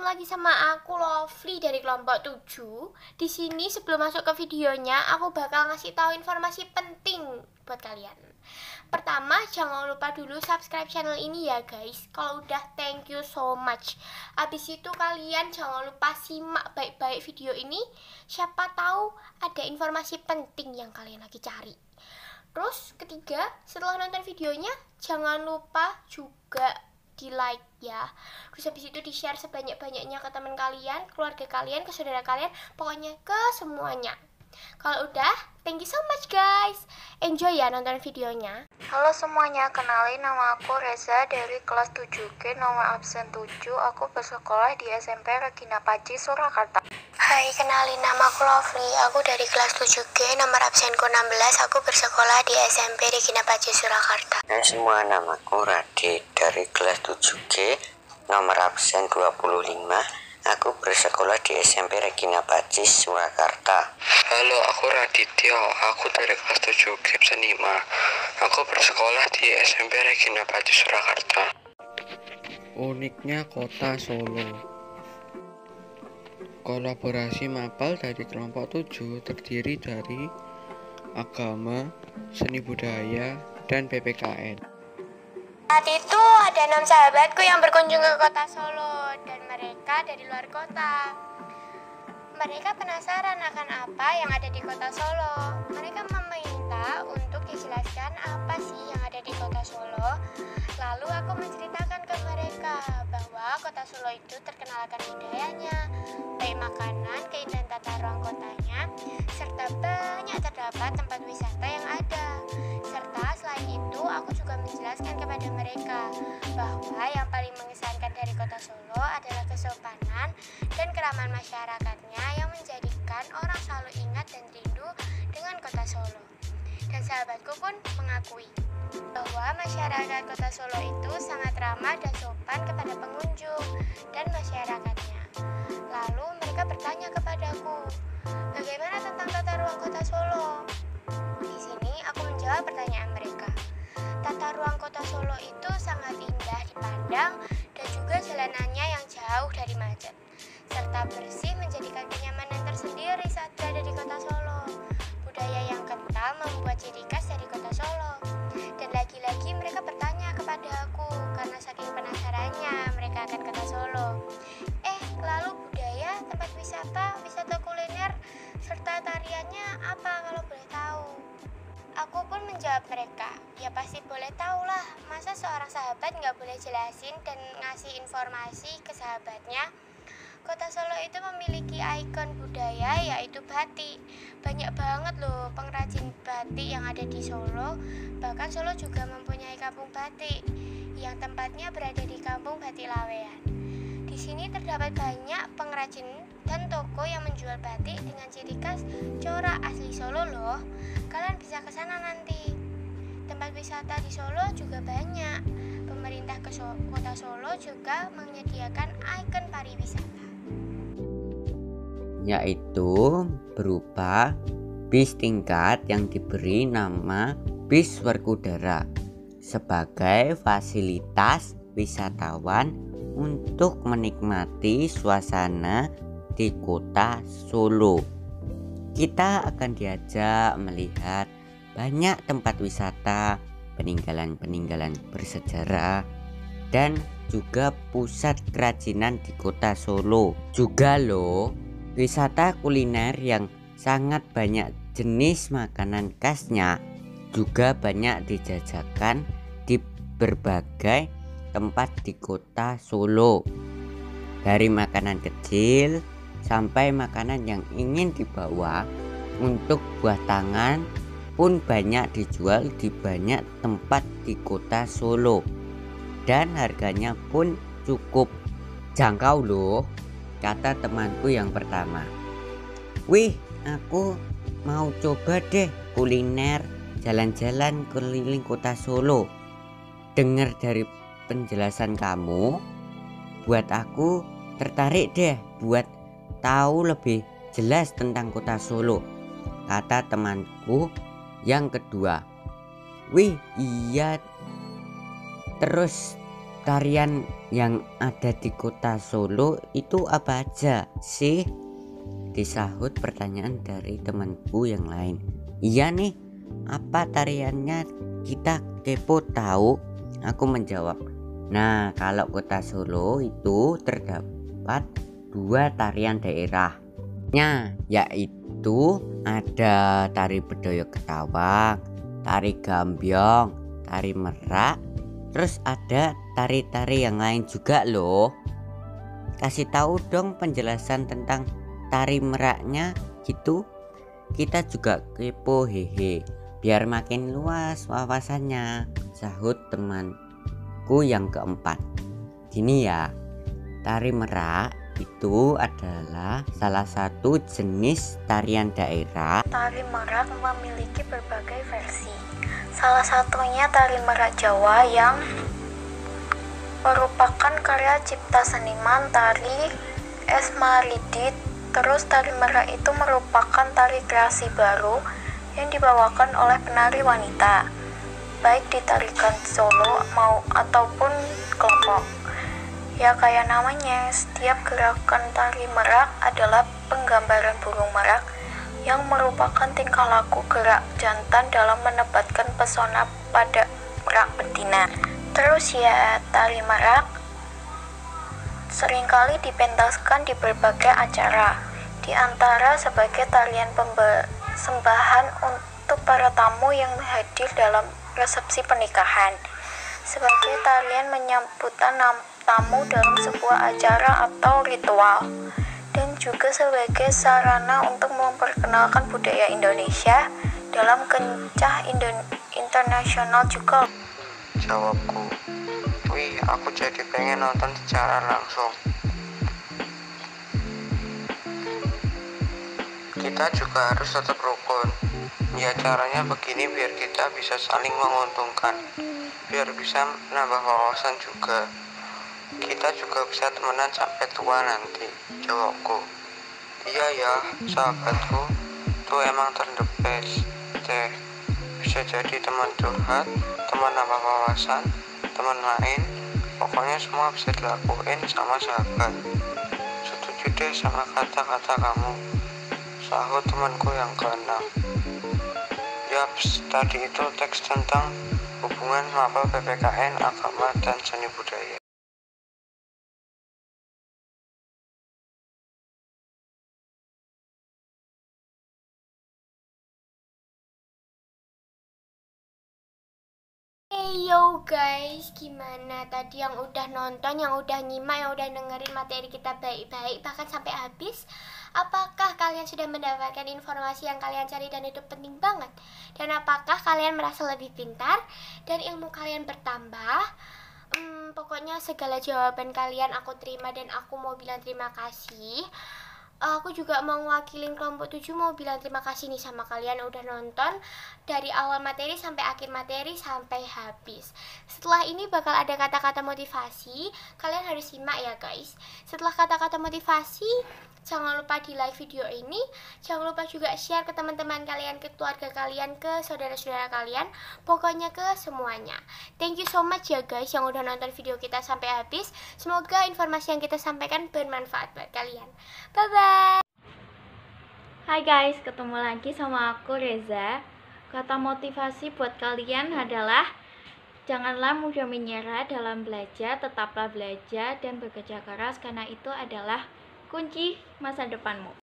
lagi sama aku Lovely dari kelompok 7. Di sini sebelum masuk ke videonya, aku bakal ngasih tahu informasi penting buat kalian. Pertama, jangan lupa dulu subscribe channel ini ya guys. Kalau udah, thank you so much. Habis itu kalian jangan lupa simak baik-baik video ini. Siapa tahu ada informasi penting yang kalian lagi cari. Terus ketiga, setelah nonton videonya, jangan lupa juga di like ya. Terus habis itu di share sebanyak-banyaknya ke teman kalian, keluarga kalian, ke saudara kalian, pokoknya ke semuanya. Kalau udah, thank you so much guys. Enjoy ya nonton videonya. Halo semuanya, kenalin nama aku Reza dari kelas 7G nomor absen 7. Aku bersekolah di SMP Regina Paci, Surakarta. Hai, kenalin nama aku Lovely. Aku dari kelas 7G nomor absenku 16. Aku bersekolah di SMP Regina Paci, Surakarta. Hai semua, namaku Radit dari kelas 7G nomor absen 25. Aku bersekolah di SMP Regina Paci, Surakarta. Halo, aku Radityo. Aku dari kelas 7G absen 5. Aku bersekolah di SMP Regina Paci, Surakarta. Uniknya kota Solo. Kolaborasi mapel dari kelompok 7 terdiri dari agama, seni budaya, dan PPKN. Saat itu ada 6 sahabatku yang berkunjung ke kota Solo dan mereka dari luar kota. Mereka penasaran akan apa yang ada di kota Solo. Mereka meminta untuk dijelaskan apa sih yang ada di kota Solo. Lalu aku menceritakan ke mereka bahwa kota Solo itu terkenal akan budayanya, baik makanan, keindahan tata ruang kotanya, serta banyak terdapat tempat wisata yang ada. Serta selain itu aku juga menjelaskan kepada mereka bahwa yang paling mengesankan dari kota Solo adalah kesopanan dan keramahan masyarakatnya yang menjadikan orang selalu ingat dan rindu dengan kota Solo. Dan sahabatku pun mengakui bahwa masyarakat kota Solo itu sangat ramah dan sopan kepada pengunjung dan masyarakatnya. Lalu mereka bertanya kepadaku, bagaimana tentang tata ruang kota Solo? Di sini aku menjawab pertanyaan mereka. Tata ruang kota Solo itu sangat indah dipandang dan juga jalanannya yang jauh dari macet, serta bersih menjadikan kenyamanan tersendiri saat berada di kota Solo. Budaya yang kental membuat ciri khas dari kota Solo. Dan lagi-lagi mereka bertanya kepada aku karena saking penasarannya mereka akan kota Solo. Lalu budaya, tempat wisata, wisata kuliner, serta tariannya apa kalau boleh tahu? Aku pun menjawab mereka, ya pasti boleh tahu lah, masa seorang sahabat nggak boleh jelasin dan ngasih informasi ke sahabatnya. Kota Solo itu memiliki ikon budaya yaitu batik. Banyak banget loh pengrajin batik yang ada di Solo. Bahkan Solo juga mempunyai kampung batik yang tempatnya berada di Kampung Batik Lawean. Di sini terdapat banyak pengrajin dan toko yang menjual batik dengan ciri khas corak asli Solo loh. Kalian bisa ke sana nanti. Tempat wisata di Solo juga banyak. Pemerintah Kota Solo juga menyediakan ikon pariwisata, Yaitu berupa bis tingkat yang diberi nama bis Werkudara sebagai fasilitas wisatawan untuk menikmati suasana di kota Solo. Kita akan diajak melihat banyak tempat wisata, peninggalan-peninggalan bersejarah, dan juga pusat kerajinan di kota Solo. Juga loh, wisata kuliner yang sangat banyak jenis makanan khasnya juga banyak dijajakan di berbagai tempat di kota Solo. Dari makanan kecil sampai makanan yang ingin dibawa untuk buah tangan pun banyak dijual di banyak tempat di kota Solo. Dan harganya pun cukup jangkau loh, kata temanku yang pertama. Wih, aku mau coba deh kuliner jalan-jalan keliling kota Solo. Dengar dari penjelasan kamu, buat aku tertarik deh buat tahu lebih jelas tentang kota Solo, kata temanku yang kedua. Wih, iya, terus tarian yang ada di kota Solo itu apa aja sih? Disahut pertanyaan dari temanku yang lain. Iya nih, apa tariannya, kita kepo tahu. Aku menjawab, nah kalau kota Solo itu terdapat 2 tarian daerahnya, yaitu ada tari Bedoyo Ketawang, tari Gambyong, tari Merak, terus ada tari-tari yang lain juga loh. Kasih tahu dong penjelasan tentang tari meraknya gitu. Kita juga kepo hehe, biar makin luas wawasannya, sahut temanku yang keempat. Gini ya, tari merak itu adalah salah satu jenis tarian daerah. Tari merak memiliki berbagai versi. Salah satunya tari merak Jawa yang merupakan karya cipta seniman tari Esmaridit. Terus tari merak itu merupakan tari kreasi baru yang dibawakan oleh penari wanita, baik di tarian solo ataupun kelompok. Ya kayak namanya, setiap gerakan tari merak adalah penggambaran burung merak yang merupakan tingkah laku gerak jantan dalam menebatkan pesona pada merak betina. Terus ya, tari merak seringkali dipentaskan di berbagai acara, di antara sebagai tarian sembahan untuk para tamu yang hadir dalam resepsi pernikahan, sebagai tarian menyambutan tamu dalam sebuah acara atau ritual, dan juga sebagai sarana untuk memperkenalkan budaya Indonesia dalam kancah internasional juga. Jawabku, wih aku jadi pengen nonton secara langsung. Kita juga harus tetap rukun. Ya caranya begini biar kita bisa saling menguntungkan, biar bisa nambah wawasan juga. Kita juga bisa temenan sampai tua nanti. Jawabku, iya ya sahabatku, tuh emang the best deh. Bisa jadi teman curhat, teman nambah wawasan, teman main, pokoknya semua bisa dilakuin sama sahabat. Setuju deh sama kata-kata kamu, sahut temanku yang keenam. Yaps, tadi itu teks tentang hubungan maba PPKN, agama, dan seni budaya. Hey yo guys, gimana tadi yang udah nonton, yang udah nyimak, yang udah dengerin materi kita baik-baik bahkan sampai habis? Apakah kalian sudah mendapatkan informasi yang kalian cari dan itu penting banget? Dan apakah kalian merasa lebih pintar dan ilmu kalian bertambah? Pokoknya segala jawaban kalian aku terima dan aku mau bilang terima kasih. Aku juga mau ngewakilin kelompok 7 mau bilang terima kasih nih sama kalian yang udah nonton dari awal materi sampai akhir materi sampai habis. Setelah ini bakal ada kata-kata motivasi, kalian harus simak ya guys. Setelah kata-kata motivasi, jangan lupa di like video ini, jangan lupa juga share ke teman-teman kalian, ke keluarga kalian, ke saudara-saudara kalian, pokoknya ke semuanya. Thank you so much ya guys yang udah nonton video kita sampai habis. Semoga informasi yang kita sampaikan bermanfaat buat kalian. Bye-bye. Hai guys, ketemu lagi sama aku Reza. Kata motivasi buat kalian adalah janganlah mudah menyerah dalam belajar, tetaplah belajar dan bekerja keras karena itu adalah kunci masa depanmu.